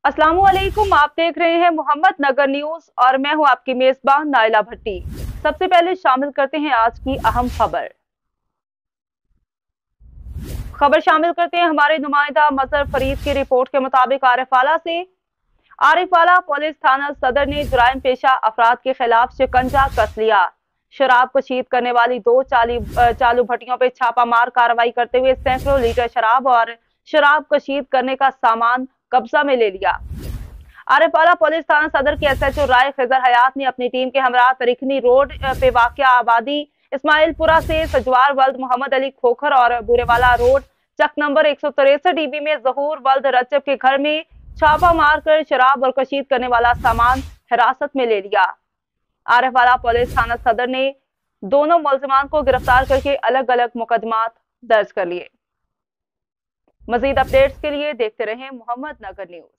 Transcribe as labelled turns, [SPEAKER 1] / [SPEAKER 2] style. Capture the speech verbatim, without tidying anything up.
[SPEAKER 1] अस्सलामुअलैकुम, आप देख रहे हैं मोहम्मद नगर न्यूज और मैं हूं आपकी मेजबान नाइला भट्टी। सबसे पहले शामिल करते हैं आज की अहम खबर खबर शामिल करते हैं हमारे नुमाइंदा मजहर फरीद की रिपोर्ट के मुताबिक आरिफवाला से आरिफवाला पुलिस थाना सदर ने जुराइम पेशा अफराद के खिलाफ शिकंजा कस लिया। शराब कशीद करने वाली दो चाली चालू भट्टियों पर छापामार कार्रवाई करते हुए सैकड़ों लीटर शराब और शराब कशीद करने का सामान कब्जा में ले लिया। आरिफवाला पुलिस थाना सदर के S H O Rai Khizar Hayat ने अपनी टीम के हमरा तरीखनी रोड पे वाक़या आबादी इस्माइलपुरा से सजवार वल्द मोहम्मद अली खोखर और बुरेवाला रोड चक नंबर एक सौ तिरसठ ईबी में जहूर वल्द रजब के घर में छापा मार कर शराब और कशीद करने वाला सामान हिरासत में ले लिया। आरिफवाला पुलिस थाना सदर ने दोनों मुलजमान को गिरफ्तार करके अलग अलग मुकदमात दर्ज कर लिए। मजीद अपडेट्स के लिए देखते रहें मोहम्मद नगर न्यूज।